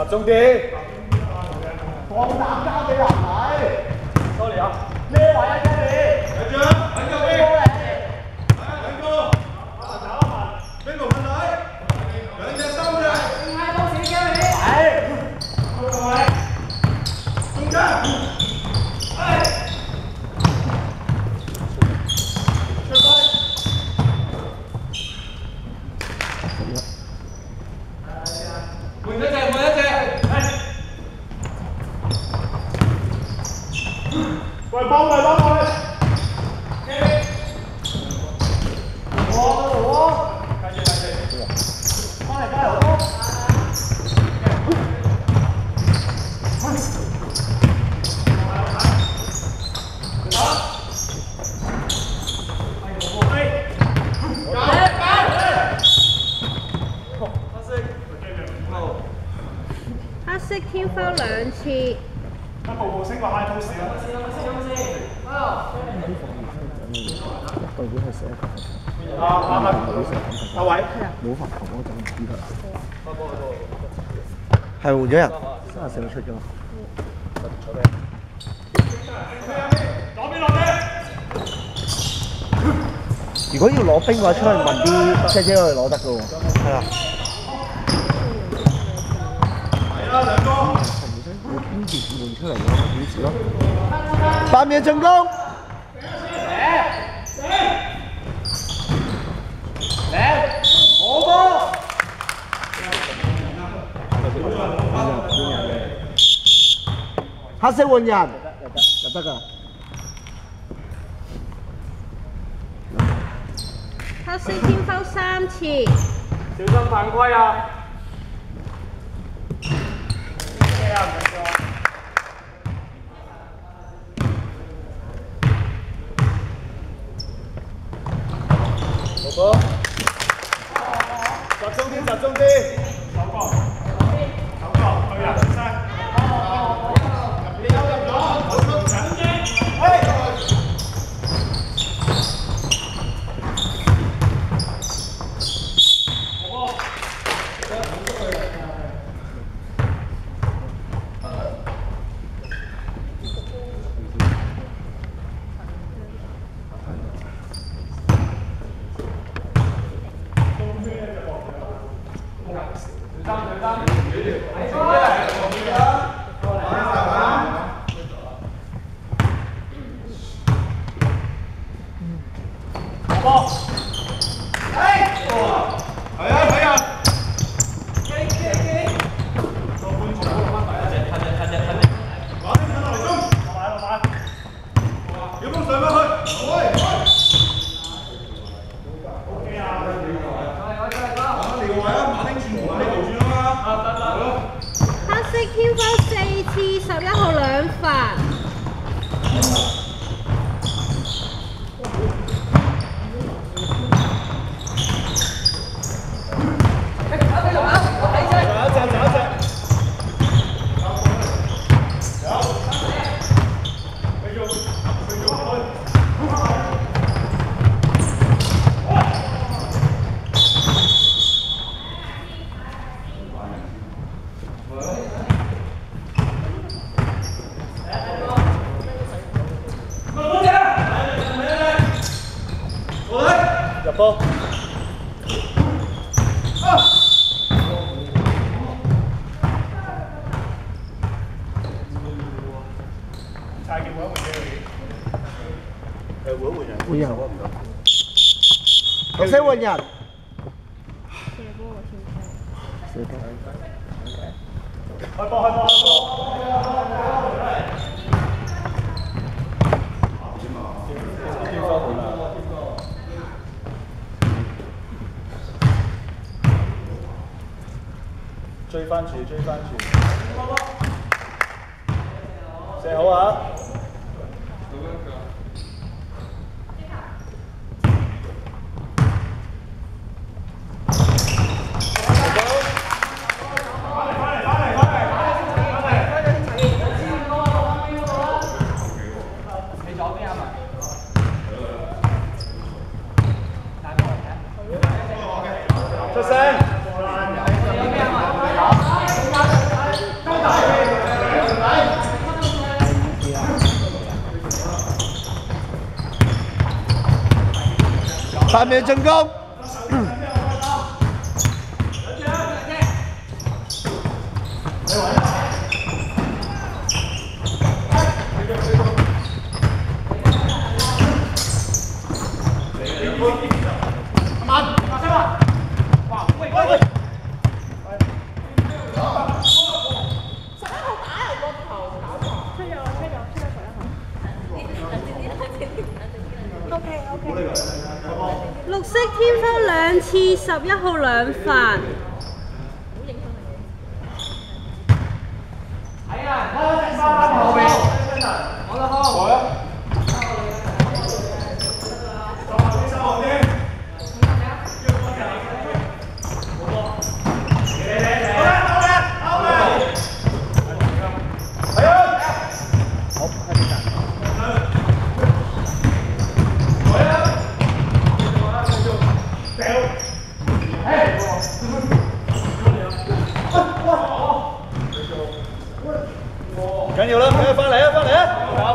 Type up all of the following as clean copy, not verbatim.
中啲。 放膽交俾男仔。 sorry 啊。 咩位啊 ，Jerry？ 睇住啊，睇住邊。兩個。邊個噴底？兩隻收啫。 嗌多少 Jerry？ 係。 中間。喂，幫佢，幫佢。我，跟住。翻嚟，翻嚟， 黑色天花2次。 步步升個 high post 啊！ 代表係寫一個阿偉， 冇罰球我就唔知佢啦。係換咗人，34出咗。如果要攞冰嘅話，出去問啲姐姐去攞得嘅喎。係啊。係啊，兩個。冰結換出嚟嘅表示咯。八面進攻。 好波！ 黑色換人，入得㗎。 黑色天花3次。 小心犯規啊！好波！集中啲，集中啲。手角，去啊！你有入咗，緊啲。喂！ 天花4次，11號2罰。 入波！蔡健偉換嘅你，換人， 換人，綠色換人。射波， 開波，開波， 天花換啊！追翻住，追翻住，射好啊！出聲！ 3秒進攻。 綠色天分2次，11號2罰。 緊要啦，翻嚟啊，翻嚟啊！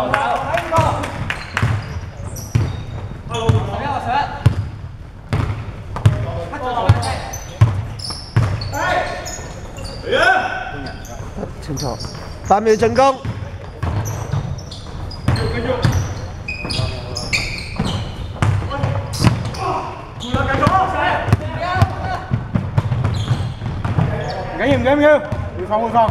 清楚，8秒進攻。 唔緊要，會放。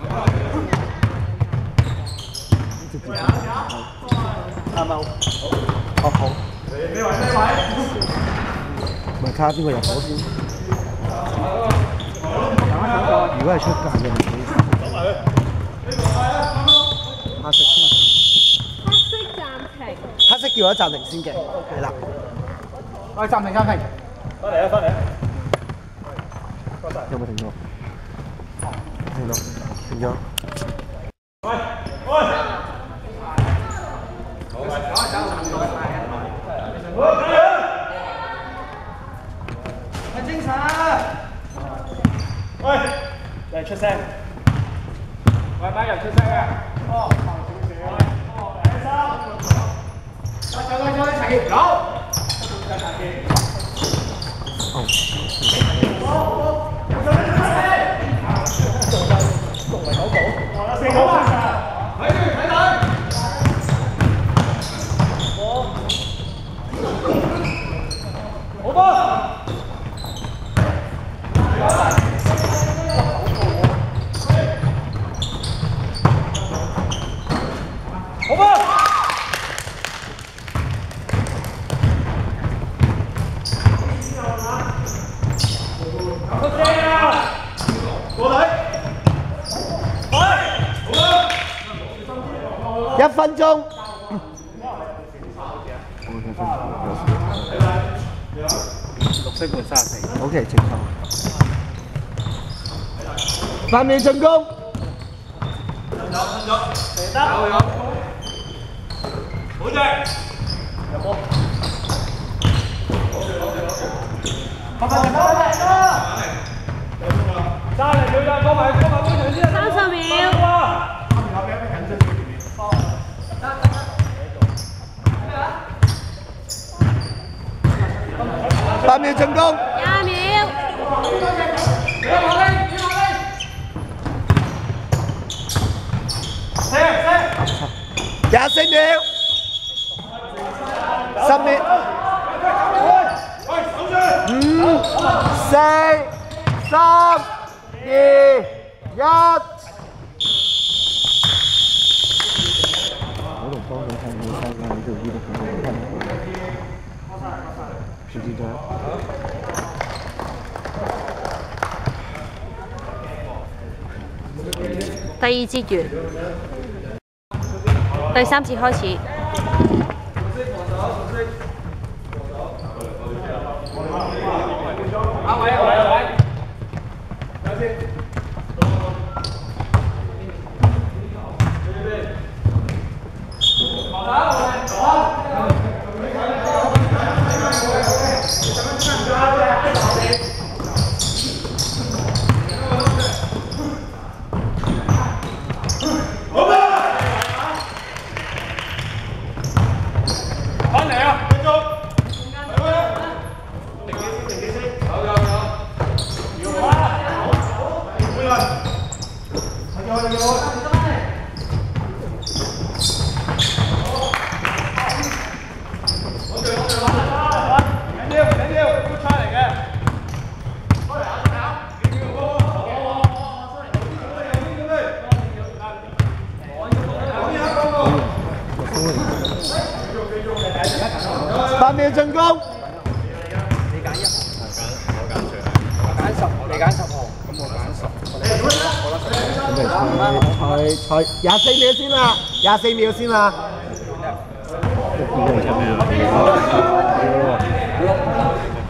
啱啱好。 咪睇下邊個入伙先。如果係出界嘅，唔好意思。黑色先。 黑色暫停。 黑色叫我暫停先嘅。係啦。 喂，暫停。翻嚟啊！ 有冇停咗？停咗。 喂！ 精神啊！ 喂！ 你出聲。喂，班人出聲啊！走，一齊走！ 1分鐘。 綠色換34。 OK，正確。8秒進攻。 好隻。入波。30秒，過埋半場先。 30秒。 8秒進攻。 20秒。 24秒。10秒。5、4、3、2、1。我同幫你睇你睇下，你就知道佢冇看。時間咗。 第2節完，第3節開始。 翻嚟啊！繼續。 秒進攻。 你揀1號，我揀10，你揀10號，咁我揀10。 才24秒先啦，24秒先啦。 呢個係出咩啊？